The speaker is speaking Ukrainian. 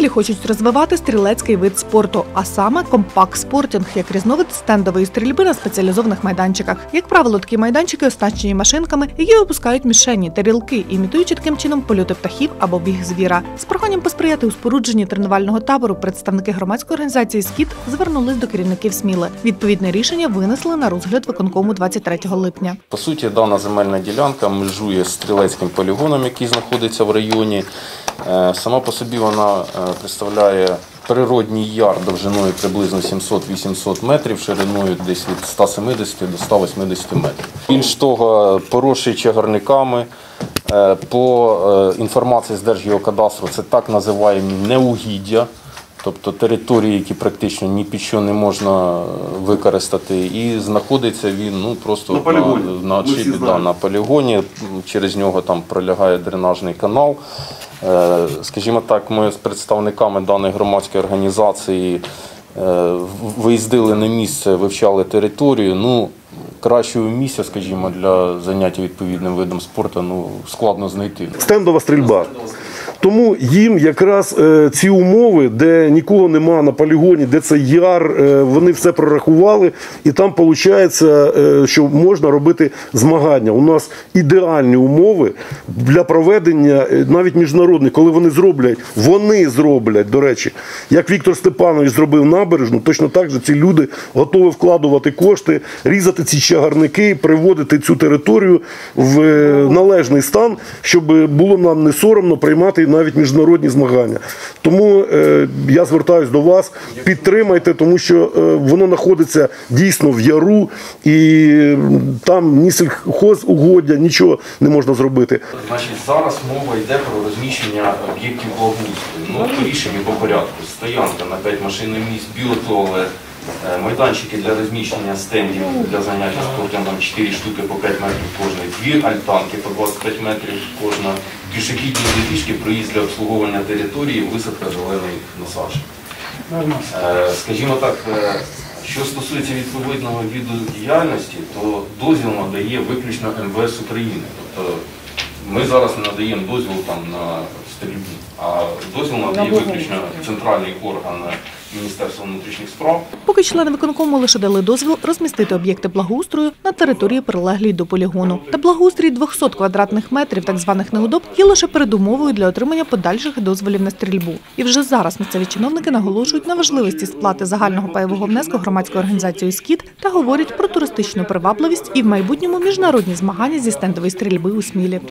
Смілі хочуть розвивати стрілецький вид спорту, а саме компакт-спортінг, як різновид стендової стрільби на спеціалізованих майданчиках. Як правило, такі майданчики оснащені машинками, які випускають мішені, тарілки, імітуючи таким чином польоти птахів або біг звіра. З проханням посприяти у спорудженні тренувального табору представники громадської організації «Скіт» звернулись до керівників Сміли. Відповідне рішення винесли на розгляд виконкому 23 липня. По суті, дана земельна ділянка межує з стрілецьким полігоном, який знаходиться в районі. Сама по собі вона представляє природній яр довжиною приблизно 700-800 метрів, шириною десь від 170 до 180 метрів. Більш того, поросший чагарниками. По інформації з Держгеокадастру, це так називаємо неугіддя, тобто території, які практично ні під що не можна використати. І знаходиться він просто на полігоні, через нього там пролягає дренажний канал. Скажімо так, ми з представниками даної громадської організації виїздили на місце, вивчали територію. Кращого місця, скажімо, для заняття відповідним видом спорту складно знайти. Стендова стрільба. Тому їм якраз ці умови, де нікого нема на полігоні, де це яр, вони все прорахували, і там виходить, що можна робити змагання. У нас ідеальні умови для проведення навіть міжнародних, коли вони зроблять, до речі, як Віктор Степанович зробив набережну, точно так же ці люди готові вкладувати кошти, різати ці чагарники, приводити цю територію в належний стан, щоб було нам не соромно приймати навіть міжнародні змагання. Тому я звертаюся до вас, підтримайте, тому що воно знаходиться дійсно в яру, і там ні сільхозугоддя, нічого не можна зробити. Зараз мова йде про розміщення об'єктів благоустрою. По рішенню по порядку. Стоянка на 5 машинних місць, біотуалет, майданчики для розміщення стендів для заняття спортом, 4 штуки по 5 метрів кожної, 2 альтанки по 25 метрів кожна, пішохідні доріжки, проїзд для обслуговування території, висадка зелених насаджень. Скажімо так, що стосується відповідного виду діяльності, то дозвіл надає виключно МВС України. Тобто ми зараз не надаємо дозвіл на стрільбу, а дозвіл надає виключно центральний орган Міністерства внутрішніх справ. Поки члени виконкому лише дали дозвіл розмістити об'єкти благоустрою на території, прилеглій до полігону. Та благоустрій 200 квадратних метрів так званих неудоб є лише передумовою для отримання подальших дозволів на стрільбу. І вже зараз місцеві чиновники наголошують на важливості сплати загального пайового внеску громадською організацією «Скіт» та говорять про туристичну привабливість і в майбутньому міжнародні змагання зі стендової стрільби у Смілі.